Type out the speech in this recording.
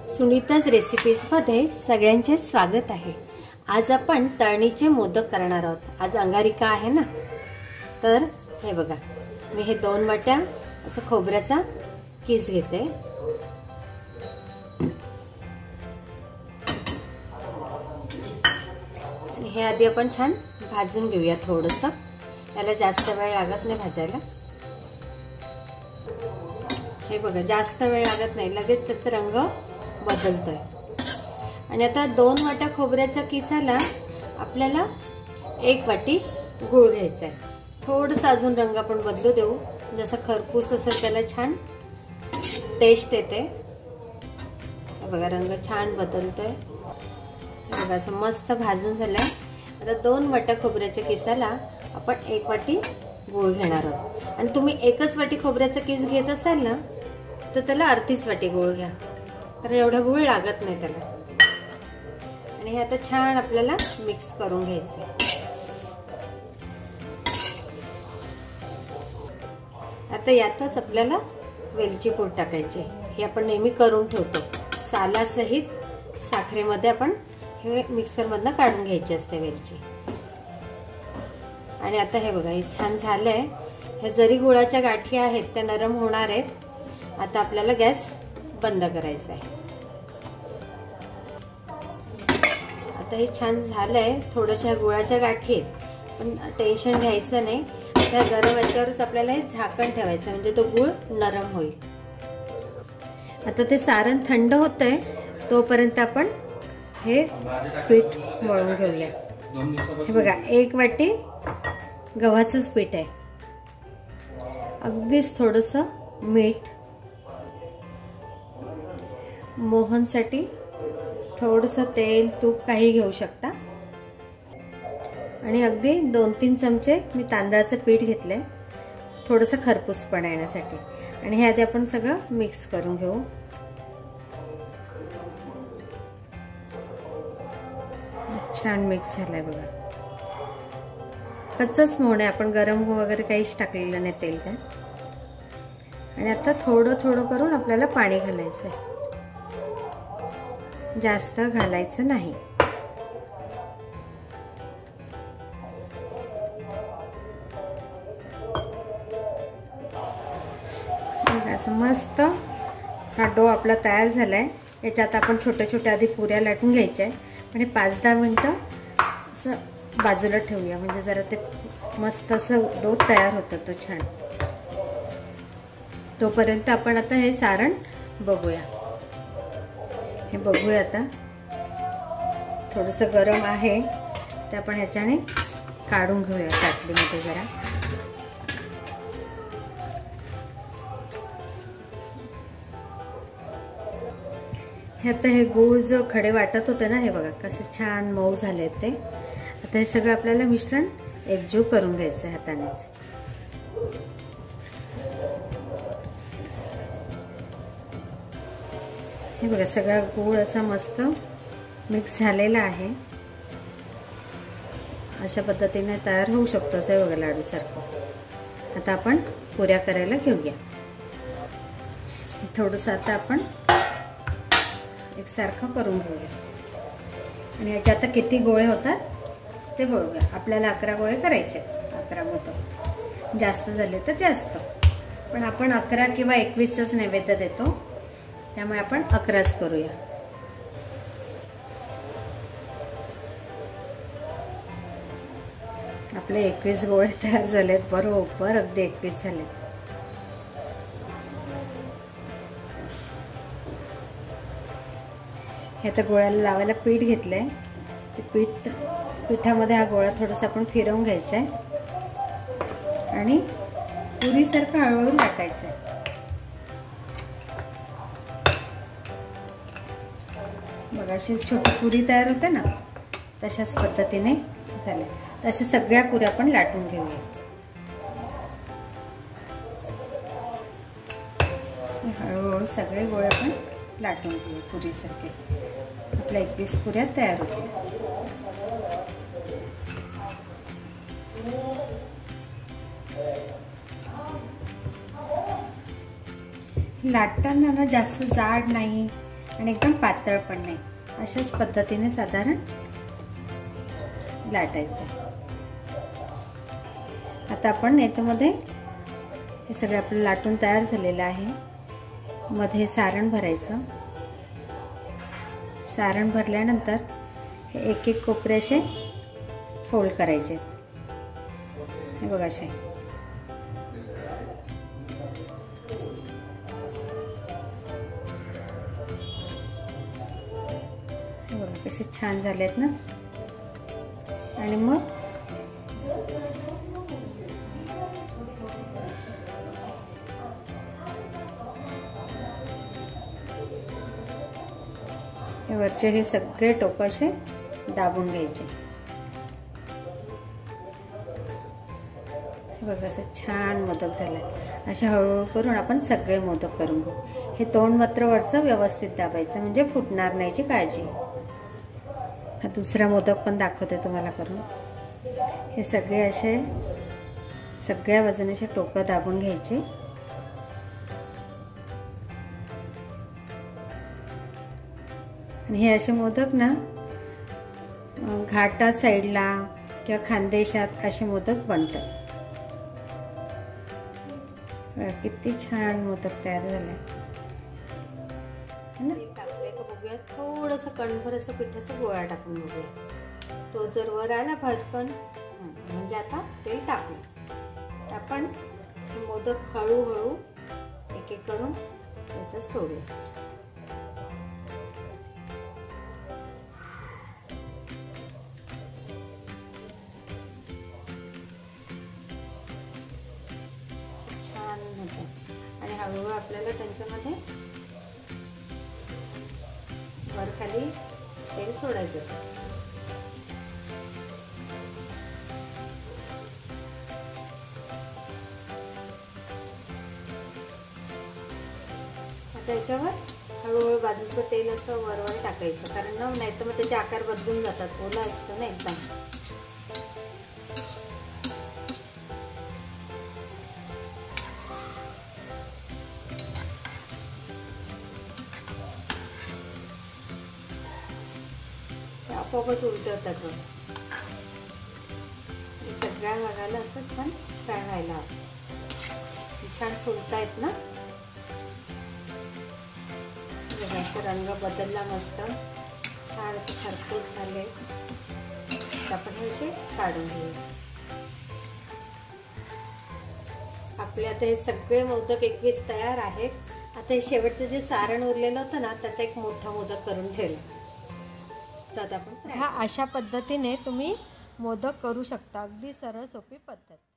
सुनीताज रेसिपीजमध्ये सगळ्यांचे स्वागत आहे। आज आपण तळणीचे मोदक करणार आहोत। आज अंगारिका आहे ना, तर हे बघा, मी हे 2 वाट्या असं खोबऱ्याचा किस घेते। आणि हे आधी आपण छान भाजून घेऊया थोडंसं, याला जास्त वेळ लागत नाही भाजायला। हे बघा, जास्त वेळ लागत नाही, लगेच त्याचा रंग बदलतोय। आणि आता 2 वाट्या खोबऱ्याच्या किसाला आपल्याला 1 वाटी गूळ घ्यायचा आहे। थोडंसं अजून रंग आपण बदलू देऊ, जसं खरपूस असेल त्याला छान टेस्ट येते। बघा, रंग छान बदलतोय। बघा, असं मस्त भाजून झालंय। आता 2 वाट्या खोबऱ्याच्या किसाला आपण 1 वाटी गूळ घेणार आहोत। आणि तुम्ही 1च वाटी खोबऱ्याचा किस घेत असाल ना, तर त्याला अर्धीच वाटी गूळ घ्या, कारण एवढा गूळ लागत नाही त्याला। आणि हे आता छान आपल्याला मिक्स करून घ्यायचं। आता यातच आपल्याला वेलची पूड टाकायची, हे आपण नेहमी करून ठेवतो। सालासहित साखरेमध्ये आपण हे मिक्सर मधनं काढून घ्यायची असते वेलची। आणि आता हे बघा, हे छान झालंय। हे जरी गुळाच्या गाठी आहेत त्या नरम होणार आहेत। आता आपल्याला गॅस बंद करायचा आहे। आता हे छान झालंय। थोड्याशा गुळाच्या गाठी आहेत, पण टेन्शन घ्यायचं नाही। त्या गरम याच्यावरच आपल्याला हे झाकण ठेवायचं, म्हणजे तो गूळ नरम होईल। आता ते सारण थंड होतंय, तोपर्यंत आपण हे पीठ मळून घेऊया। हे बघा, 1 वाटी गव्हाचंच पीठ आहे। अगदीच थोडंसं मीठ, मोहनसाठी थोडंसं तेल तूप काही घेऊ शकता। आणि अगदी 2-3 चमचे मी तांदळाचं पीठ घेतलंय, थोडंसं खरपूसपणा येण्यासाठी। आणि हे आधी आपण सगळं मिक्स करून घेऊ। छान मिक्स झालंय बघा। कच्चंच मोहन आहे, आपण गरम वगैरे काहीच टाकलेलं नाही तेल त्यात। आणि आता थोडं थोडं करून आपल्याला पाणी घालायचं आहे, जास्त घालायचं नाही। असं मस्त हा डो आपला तयार झालाय। याच्यात आपण छोट्या छोट्या आधी पुऱ्या लाटून घ्यायच्या आणि 5-10 मिनिटं असं बाजूला ठेवूया, म्हणजे जरा ते मस्त असं डो तयार होतं तो छान। तोपर्यंत आपण आता हे सारण बघूया। हे बघूया, आता थोडंसं गरम आहे, ते आपण ह्याच्याने काढून घेऊया ताटलीमध्ये जरा। हे आता हे गूळ जो खडे वाटत होते ना, हे बघा कसं छान मऊ झाले ते। आता हे सगळं आपल्याला मिश्रण एकजीव करून घ्यायचं आहे हातानेच। हे बघा, सगळा गूळ असा मस्त मिक्स झालेला आहे। अशा पद्धतीने तयार होऊ शकतो, असं बघा लाडू सारखं। आता आपण पुऱ्या करायला घेऊया। थोडंसं आता आपण एकसारखं करून घेऊया। आणि याच्यात आता किती गोळे होतात ते बघूया। आपल्याला 11 गोळे करायचे, 11 मोदक। जास्त झाले तर जास्त, पण आपण 11 किंवा 21च नैवेद्य देतो, त्यामुळे आपण 11च करूया। आपले 21 गोळे तयार झालेत, बरोबर अगदी 21 झाले। हे आता गोळ्याला लावायला पीठ घेतलंय, ते पिठामध्ये हा गोळा थोडासा आपण फिरवून घ्यायचा आहे आणि पुरीसारखं हळूहळू लाटायचं आहे। बघा, अशी छोटी पुरी तयार होते ना, तशाच पद्धतीने झाले। तशा सगळ्या पुऱ्या आपण लाटून घेऊया। हळूहळू सगळे गोळे आपण लाटून घेऊ पुरीसारखे। आपल्या 21 पुऱ्या तयार होतील। लाटताना ना जास्त जाड नाही आणि एकदम पातळ पण नाही, अशाच पद्धतीने साधारण लाटायचं. आता आपण याच्यामध्ये हे सगळं आपलं लाटून तयार झालेलं आहे. मध्ये सारण भरायचं. सारण भरल्यानंतर हे एक एक कोपरे असे फोल्ड करायचे. हे बघा असे. हे बघा कसे छान झालेत ना. आणि मग वरचे हे सगळे टोकं असे दाबून घ्यायचे. बघा असं छान मोदक झालाय. अशा हळूहळू करून आपण सगळे मोदक करून घेऊ. हे तोंड मात्र वरचं व्यवस्थित दाबायचं म्हणजे फुटणार नाहीची काळजी. हा दुसरा मोदक पण दाखवते तुम्हाला करून. हे सगळे असे सगळ्या बाजूने असे टोकं दाबून घ्यायचे. आणि हे असे मोदक ना घाटात साईडला किंवा खानदेशात असे मोदक बनतात. किती छान मोदक तयार झाले. बघूया थोडंसं कणभर असं पिठाचा गोळा टाकून बघूया. तो जर वर आला भरकन म्हणजे आता तेल टाकू. आपण मोदक हळूहळू एक एक करून त्याच्यात सोडूया. आणि हळूहळू आपल्याला त्यांच्यामध्ये वर खाली तेल सोडायचं. आता याच्यावर हळूहळू बाजूचं तेल असं वरवर टाकायचं, कारण ना नाही तर मग त्याचे आकार बदलून जातात. ओला असतं ना एकदम. आपोआपच उलट होतात. सगळ्या भागाला असं छान फ्राय व्हायला छान फुलतायत ना. बघा रंग बदलला मस्त, छान असे खरपूस झाले. आपण हे असे काढून घेऊ. आपले आता हे सगळे मोदक 21 तयार आहेत. आता हे शेवटचं जे सारण उरलेलं होतं ना त्याचा एक मोठा मोदक करून ठेवला. तर आपण अशा पद्धतीने तुम्ही मोदक करू शकता. अगदी सरळ सोपी पद्धत.